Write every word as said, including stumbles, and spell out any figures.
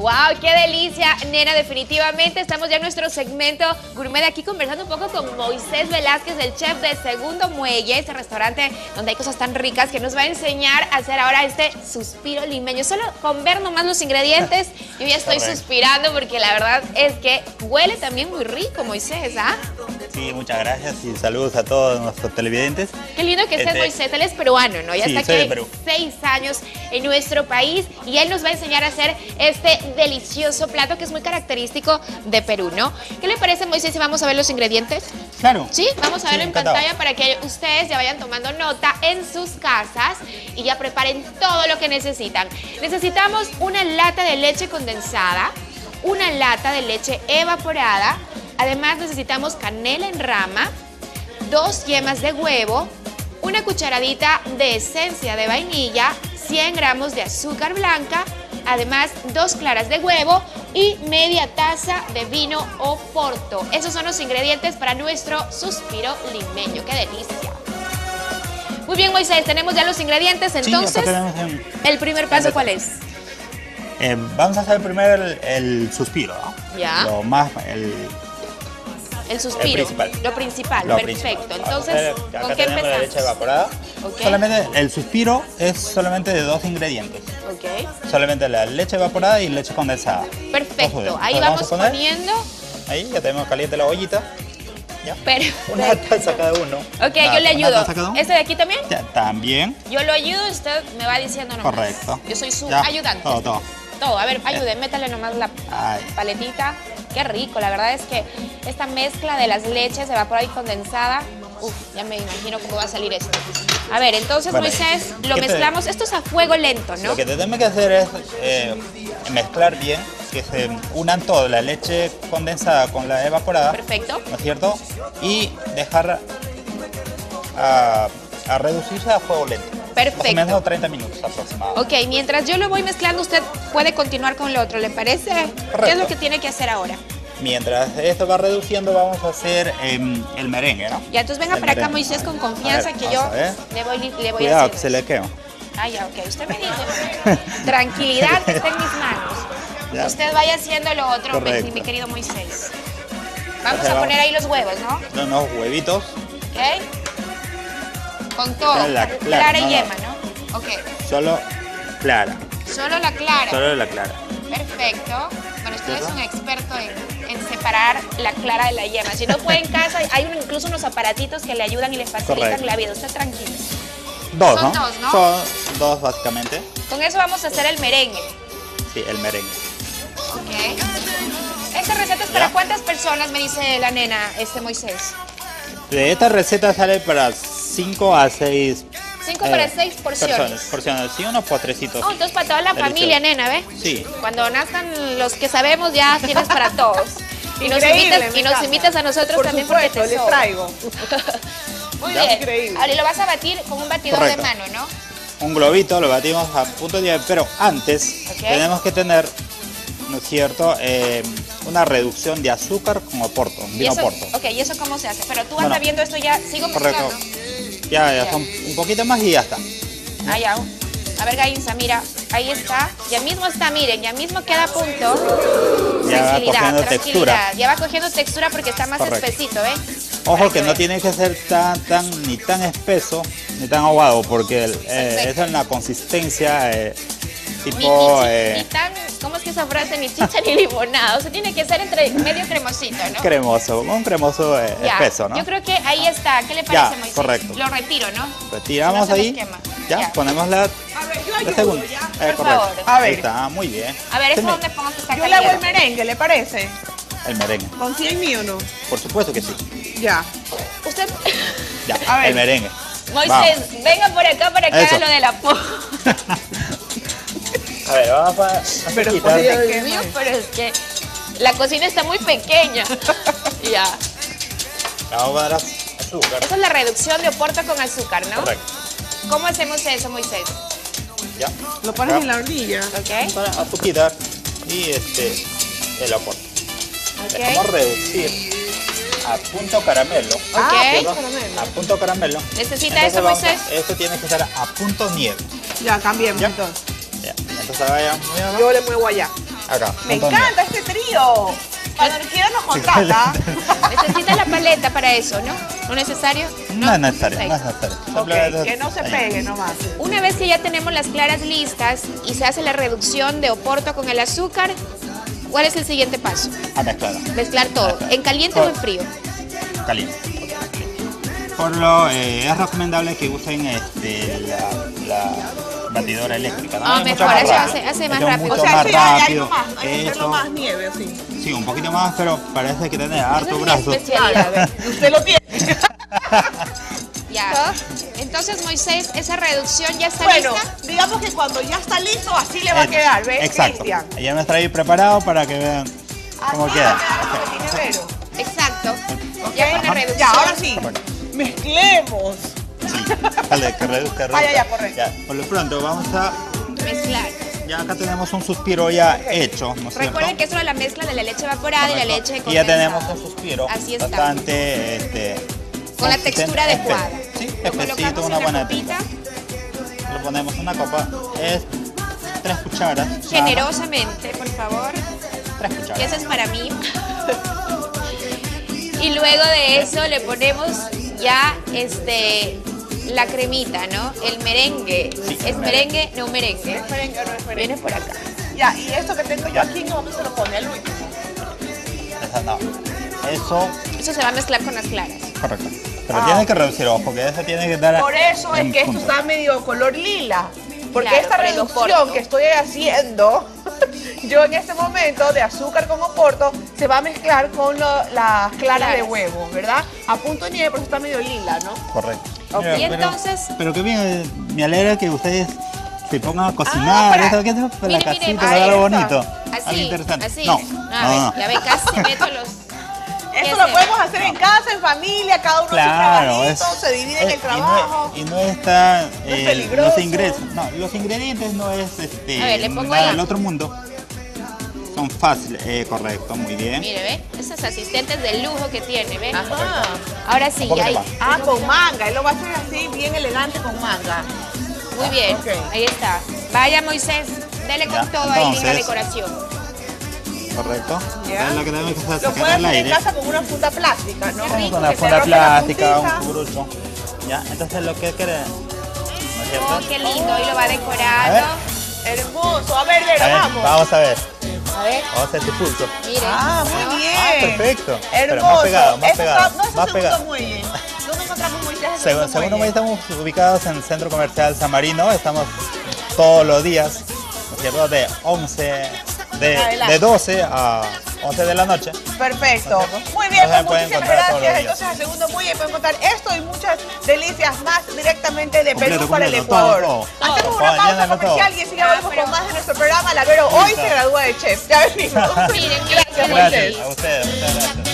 ¡Wow! ¡Qué delicia, nena! Definitivamente estamos ya en nuestro segmento gourmet aquí conversando un poco con Moisés Velázquez, el chef de Segundo Muelle, este restaurante donde hay cosas tan ricas que nos va a enseñar a hacer ahora este suspiro limeño. Solo con ver nomás los ingredientes, yo ya estoy Correcto. suspirando porque la verdad es que huele también muy rico, Moisés, ¿ah? Sí, muchas gracias y saludos a todos nuestros televidentes. Qué lindo que estés, este... Moisés. Él es peruano, ¿no? Ya sí, está aquí seis años en nuestro país y él nos va a enseñar a hacer este delicioso plato que es muy característico de Perú, ¿no? ¿Qué le parece, Moisés, si vamos a ver los ingredientes? Claro. Sí, vamos a verlo sí, en pantalla para que ustedes ya vayan tomando nota en sus casas y ya preparen todo lo que necesitan. Necesitamos una lata de leche condensada, una lata de leche evaporada, además necesitamos canela en rama, dos yemas de huevo, una cucharadita de esencia de vainilla, cien gramos de azúcar blanca, además dos claras de huevo y media taza de vino Oporto. Esos son los ingredientes para nuestro suspiro limeño. ¡Qué delicia! Muy bien, Moisés, tenemos ya los ingredientes, entonces, sí, en, ¿el primer paso cuál es? Eh, vamos a hacer primero el, el suspiro, ¿no? Ya. Lo más, el... El suspiro, el principal. lo principal, lo perfecto. Principal. Entonces, hacer, ¿con qué empezamos? La leche evaporada. Okay. Solamente el suspiro es solamente de dos ingredientes. Okay. Solamente la leche evaporada y leche condensada. Perfecto, ahí vamos, vamos poniendo. Ahí ya tenemos caliente la ollita. ¿Ya? Perfecto. Una taza cada uno. Ok, Nada, yo le ayudo. ¿Este de aquí también? Ya, también. Yo lo ayudo, usted me va diciendo nomás. Correcto. Yo soy su ya, ayudante. Todo, todo. Todo, a ver, ayude, métale nomás la Ay. paletita. Qué rico, la verdad es que esta mezcla de las leches evaporada y condensada, uff, ya me imagino cómo va a salir esto. A ver, entonces, vale. Moisés, lo mezclamos, te... esto es a fuego lento, ¿no? Lo que tenemos que hacer es eh, mezclar bien, que se unan todo, la leche condensada con la evaporada. Perfecto. ¿No es cierto? Y dejar a, a reducirse a fuego lento. Perfecto. Más o menos treinta minutos aproximadamente. Ok, mientras yo lo voy mezclando, usted puede continuar con lo otro, ¿le parece? Correcto. ¿Qué es lo que tiene que hacer ahora? Mientras esto va reduciendo, vamos a hacer eh, el merengue, ¿no? Ya, entonces venga el para merengue. acá, Moisés, con confianza, ver, que yo le voy, le voy Cuidado, haciendo. que se le quema. Ah, ya, ok. Usted me dice. Tranquilidad, que está en mis manos. Ya. Usted vaya haciendo lo otro, mi, mi querido Moisés. Vamos a poner ahí los huevos, ¿no? Unos huevitos. Ok. Con todo, la clara, clara y no, yema, ¿no? Ok. Solo clara. Solo la clara. Solo la clara. Perfecto. Bueno, usted es un experto en, en separar la clara de la yema. Si no puede en casa, hay un, incluso unos aparatitos que le ayudan y le facilitan Correcto. la vida. Usted tranquilo. Dos, Son ¿no? dos, ¿no? Son dos, básicamente. Con eso vamos a hacer el merengue. Sí, el merengue. Ok. ¿Esta receta es para ¿Ya? cuántas personas, me dice la nena, este Moisés? De esta receta sale para cinco a seis cinco eh, para seis porciones. Personas, porciones, sí, unos postrecitos. Oh, entonces para toda la Delicioso. familia, nena, ¿ve? Sí. Cuando nazcan los que sabemos, ya tienes para todos. Y nos invitas, y nos invitas a nosotros Por también supuesto, porque te les traigo. Muy ya. bien. Increíble. Ahora lo vas a batir con un batidor Correcto. de mano, ¿no? Un globito, lo batimos a punto de... Pero antes okay. tenemos que tener, ¿no es cierto?, eh, una reducción de azúcar con Oporto, vino eso, Oporto. Ok, ¿y eso cómo se hace? Pero tú vas bueno, viendo esto ya, sigo mezclando. Correcto. Ya, ya, ya, son un poquito más y ya está. Ah, ya. A ver, Gainza, mira, ahí está. Ya mismo está, miren, ya mismo queda a punto. Ya va cogiendo textura. Ya va cogiendo textura porque está más Correcto. espesito, ¿eh? Ojo que, que no tiene que ser tan, tan, ni tan espeso, ni tan aguado, porque el, eh, esa es una consistencia eh, tipo... Ni, ni, eh, ni tan, ¿cómo es que esa frase? Ni chicha ni limonada. O sea, tiene que ser entre medio cremosito, ¿no? Cremoso, un cremoso eh, ya, espeso, ¿no? Yo creo que ahí está. ¿Qué le parece, ya, Moisés? Correcto. Lo retiro, ¿no? Retiramos ahí. Ya, ya, ponemos la, a ver, yo ayudo, la segunda. Ya. Eh, Por correcto. favor. A ver. Ahí está, muy bien. A ver, ¿eso dónde pongo que está Yo le hago el merengue, ¿le parece? El merengue. ¿Confía en mí o no? Por supuesto que sí. Ya. Usted... Ya, a ver. el merengue. Moisés, vamos. venga por acá para que Eso. haga lo de la po. A ver, vamos a, a pero, quitar. Dios mío, pero es que la cocina está muy pequeña. Ya. Vamos a dar azúcar. Esa es la reducción de Oporto con azúcar, ¿no? Correcto. ¿Cómo hacemos eso, Moisés? Ya. Lo pones en la hornilla. Ok. Para azuquitar y este, el Oporto. Okay. Dejamos reducir a punto caramelo. Okay. A punto caramelo. ¿Necesita entonces eso, Moisés? Esto tiene que estar a punto nieve. Ya, cambiemos ¿Ya? entonces. Ya. Entonces vaya muy abajo. Yo le muevo allá. acá. Me punto encanta este trío. Cuando quiera nos contrata. Necesitas la paleta para eso, ¿no? ¿No es necesario? No es necesario, no es necesario. Ok, que no se pegue nomás. Una vez que ya tenemos las claras listas y se hace la reducción de oporto con el azúcar, ¿cuál es el siguiente paso? A mezclar. Mezclar todo. ¿En caliente o en frío? Caliente. Por lo, eh, es recomendable que usen este, la, la batidora eléctrica, ¿no? Ah, Es mejor, mucho más eso rápido. hace- hace más Es rápido. mucho O sea, más sí, hay, hay rápido. más, hay que hacerlo Eso, más nieve, sí. sí, un poquito más, pero parece que tiene harto Esa es mi brazo. especialidad, ¿ves? Usted lo tiene. Ya. Entonces, Moisés, esa reducción ya está Bueno, lista. digamos que cuando ya está listo, así le va a Eh, quedar, ¿ves, Exacto. Cristian? Ya me traí preparado para que vean cómo Así queda. va a quedar como el tijerero. Exacto. ¿Ok? Ya con la Ajá. reducción. Ya, ahora sí. Bueno. Mezclemos. Sí, dale, que reduzca, Ah, ya, ya, correcto. Ya, por lo pronto vamos a... Mezclar. Ya acá tenemos un suspiro ya hecho, ¿no es cierto? Recuerden que eso es la mezcla de la leche evaporada y la Correcto. leche Y ya condensada. tenemos un suspiro Así está. bastante... Este, Con la consistente, textura adecuada. espe- Sí, Lo espesito, colocamos una en la buena copita, textura. Le ponemos una copa, es tres cucharas. nada. generosamente, por favor. Tres Y cucharas. eso es para mí. Y luego de eso le ponemos ya este la cremita, ¿no? El merengue. Sí, ¿Es el merengue? No merengue. ¿Es merengue o no es merengue? Viene por acá. Ya, y esto que tengo yo aquí, ¿cómo se lo pone al último? Esa no. Eso, Eso se va a mezclar con las claras. correcto. Pero Ah, tiene ok. que reducir, ojo, que ese tiene que dar... Por eso es en que esto punto. está medio color lila. Porque Claro, esta por el reducción oporto. que estoy haciendo, yo en este momento de azúcar con oporto, se va a mezclar con lo- las claras de Claras. huevo, ¿verdad? A punto de nieve, por eso está medio lila, ¿no? Correcto. Ok. Mira, Y pero- entonces- Pero que bien, eh, me alegra que ustedes se pongan a Ah, cocinar, para- eso, que eso, para Mire, la mire, casita, ahí para algo está. bonito, algo Así, interesante. así. No, Ah, no, ve, no. Ya ve, casi meto los... Esto ¿Qué lo se podemos va? hacer en casa, en familia, cada uno Claro, su es, trabajito, se divide en es- el trabajo. Y no, y no está es eh, peligroso. los ingresos, no, los ingredientes no es este A ver, le pongo nada ahí. del otro mundo. Son fáciles, eh, correcto, muy bien. Mire, ¿ve? Esos asistentes de lujo que tiene, ¿ve? Ajá. Ahora sí, Un poquito ya ahí. más. Ah, con manga, él lo va a hacer así, bien elegante con manga. Muy bien, Ok. ahí está. Vaya, Moisés, dele con Ya, todo ahí en la entonces- decoración. Correcto. Ya. Es lo que tenemos que hacer, Lo sacar puedes al hacer en aire. casa con una funda plástica, ¿no? Qué rico. Con una Que se funda rompe la plástica, puntita. un cucurucho. Ya, entonces lo que queremos, ¿no es cierto? Oh, qué lindo, ahí lo va A ver. decorando. Hermoso. A ver, A Vera, ver, vamos. vamos a ver. A ver, Vamos a hacer este pulso. mire. Ah, ¿no? muy bien. Ah, perfecto. Pero Hermoso. más pegado, más Eso pegado, está- no es el más segundo pegado. muelle. ¿Dónde encontramos Moisés el Según, segundo según muelle? estamos ubicados en el Centro Comercial San Marino, estamos todos los días, ¿no es cierto? De once, de, Adelante. de doce a once de la noche. Perfecto. Muy bien, Entonces pues pueden muchísimas encontrar todos los gracias. días. Entonces, al segundo muelle pueden encontrar esto y muchas delicias más directamente de Completo, Perú para el completo, Ecuador. todo, todo. Hacemos Todo, una pausa llénalo todo. comercial y enseguida volvemos pero- con más de nuestro programa. La Vero hoy Listo. se gradúa de chef. Ya venimos. Miren, miren, Gracias, qué Moisés. Gracias a ustedes, muchas gracias.